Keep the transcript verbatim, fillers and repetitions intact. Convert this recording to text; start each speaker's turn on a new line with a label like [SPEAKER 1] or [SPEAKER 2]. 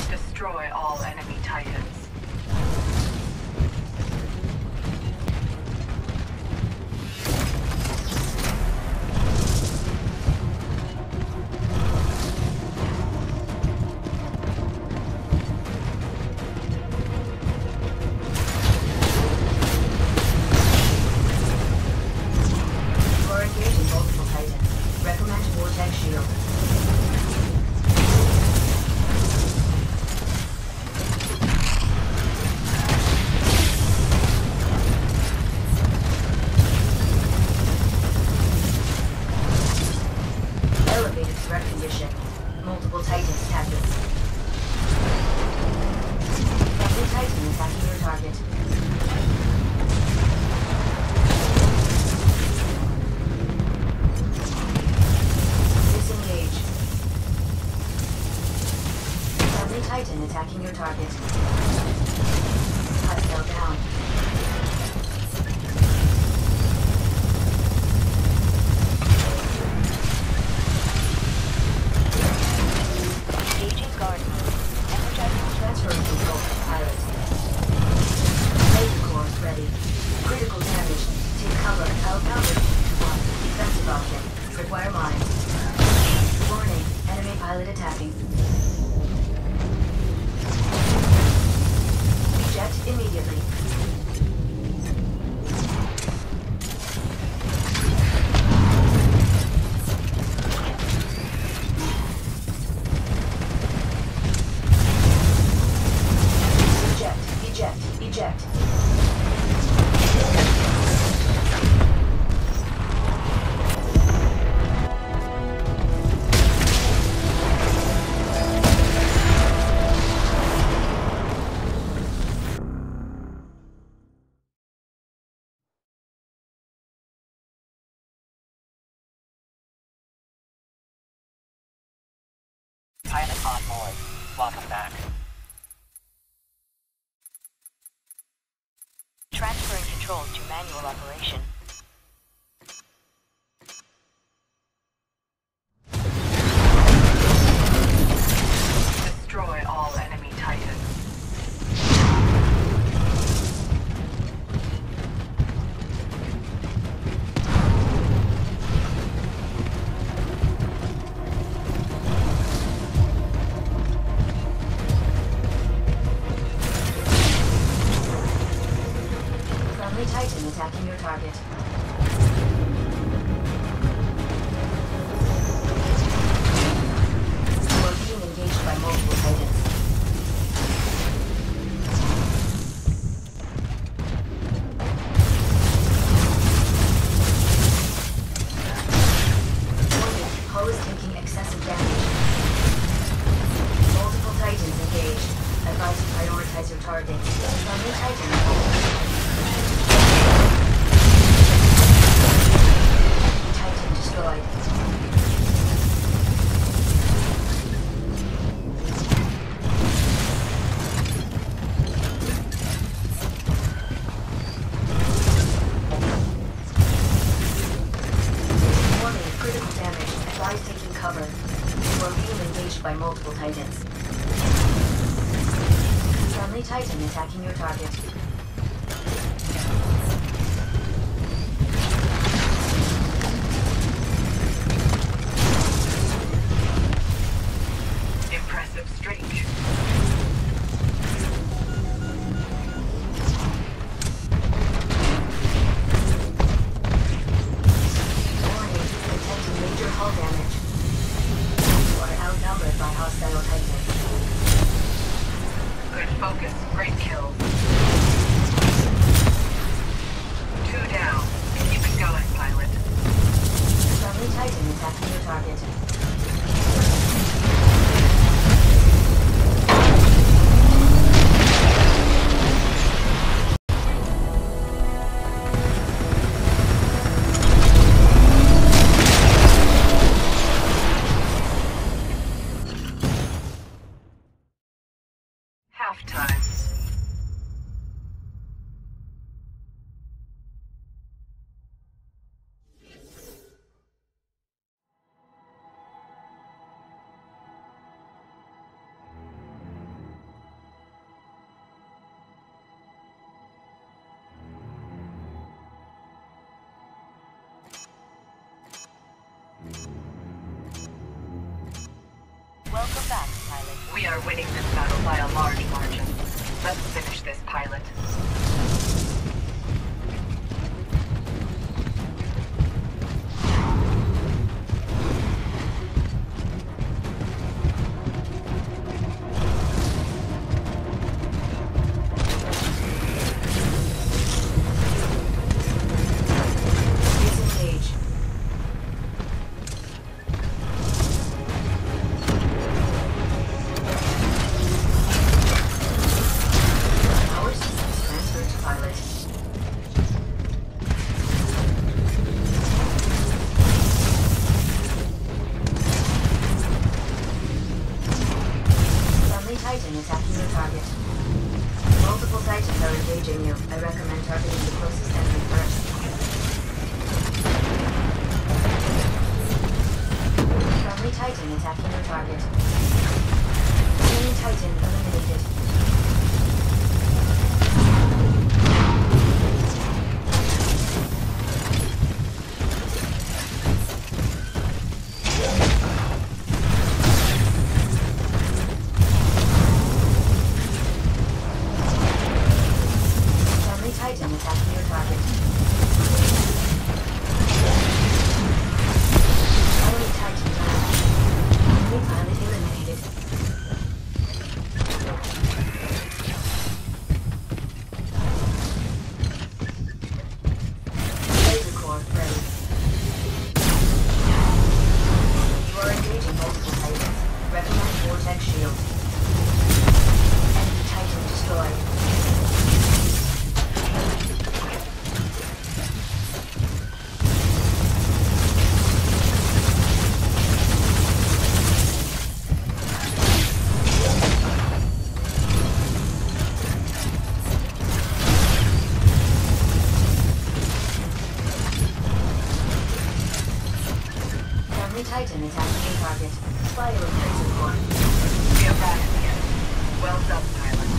[SPEAKER 1] Destroy all enemy titans.
[SPEAKER 2] You are engaging multiple titans. Recommend Vortex Shield. Elevated threat condition. Multiple titans tagging. Every titan attacking your target. Disengage. Every titan attacking your target. Hostile down.
[SPEAKER 3] Engaging guard mode. Energizing
[SPEAKER 2] Transferring control to pilot. Laser cores ready. Critical damage. Take cover. Outnumbered two to one. Defensive option. Require mines. Warning. Enemy pilot attacking. Eject immediately. Eject. Eject. Eject.
[SPEAKER 4] Pilot on board. Welcome back.
[SPEAKER 3] transferring control to manual operation.
[SPEAKER 1] Destroy all enemy titans.
[SPEAKER 2] Friendly Titan attacking your target. You are being engaged by multiple Titans. Warning, Poe is taking excessive damage. Multiple Titans engaged. Advise to prioritize your targets. Friendly Titan Titan destroyed. Warning, critical damage. Advise taking cover. You are being engaged by multiple Titans. Friendly Titan attacking your target.
[SPEAKER 1] Impressive streak.
[SPEAKER 2] Warning, detecting major hull damage. You are outnumbered by hostile Titans.
[SPEAKER 1] Good focus. Great kill. Two down. Keep it going, pilot.
[SPEAKER 2] Friendly Titan attacking your target.
[SPEAKER 1] Halftime.
[SPEAKER 3] facts, pilot.
[SPEAKER 1] We are winning this battle by a large margin. Let's finish this, pilot.
[SPEAKER 2] Disengage. Power systems transferred to pilot. Friendly Titan attacking your target. Multiple Titans are engaging you. I recommend targeting the closest enemy first. Friendly Titan attacking your target. Enemy Titan eliminated. Friendly Titan attacking your target. Enemy Titan down. Enemy pilot eliminated. Laser core ready. You are engaging multiple Titans. Recommend Vortex shield. Enemy Titan destroyed. Friendly Titan attacking your target. Fire laser core.
[SPEAKER 1] We are back at the end. Well done, pilot.